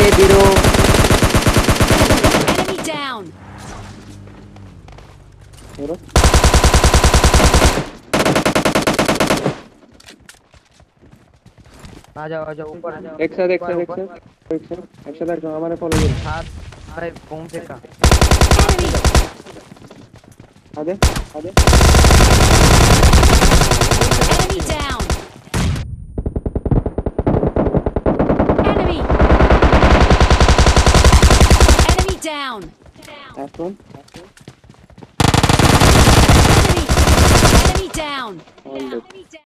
biro. Enemy down. Biro. आ जाओ ऊपर आ जाओ। एक साथ हमारे फॉलो करो। हाथ भाई बूम फेंका। Enemy. आगे Enemy down. Enemy. Enemy down. last one Enemy. Enemy down. all dead. Enemy down.